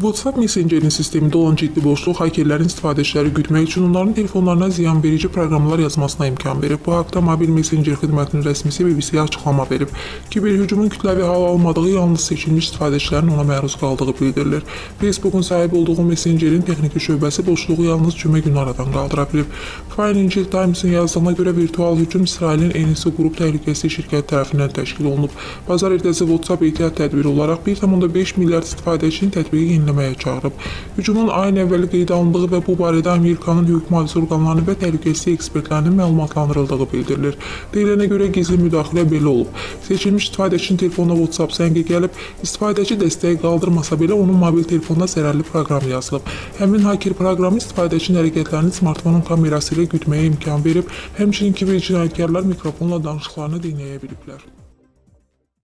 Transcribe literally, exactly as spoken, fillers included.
WhatsApp Messenger'in sistemində olan ciddi boşluq hakerlərin istifadəçiləri güdmək üçün onların telefonlarına ziyan verici proqramlar yazmasına imkan verir. Bu haqda mobil Messenger xidmətinin rəsmisi B B C-yə açıqlama verib. Kiberhücumun kütləvi hal almadığı yalnız seçilmiş istifadəçilərin ona məruz qaldığı bildirilir. Facebookun sahib olduğu Messengerin texniki şöbəsi boşluğu yalnız cümə günü aradan qaldıra bilib. Financial Times'ın yazdığına görə virtual hücum İsrailin N S O qrup təhlükəsizlik şirkəti tərəfindən təşkil olunub. Bazar ertəsi WhatsApp ehtiyat tədbiri olaraq bir nöqtə beş milyard istifadəçinin tətbiqi yeniləməyə çağırıb. Hücumun ayın əvvəli qeydə alındığı və bu barədə Amerikanın hüquq mühafizə orqanlarının və təhlükəsizlik ekspertlərinin məlumatlandırıldığı bildirilir. Deyilənə görə gizli müdaxilə belə olub. Seçilmiş istifadəçinin telefonuna WhatsApp zəngi gəlib, istifadəçi dəstəyi qaldırmasa belə onun mobil telefonuna zərərli proqram yazılıb. Həmin haker proqramı istifadəçinin hərəkətlərini smartfonun kamerası ilə güdməyə imkan verib, həmçinin kiber cinayətkarlar mikrofonla danışıqlarını dinləyə biliblər.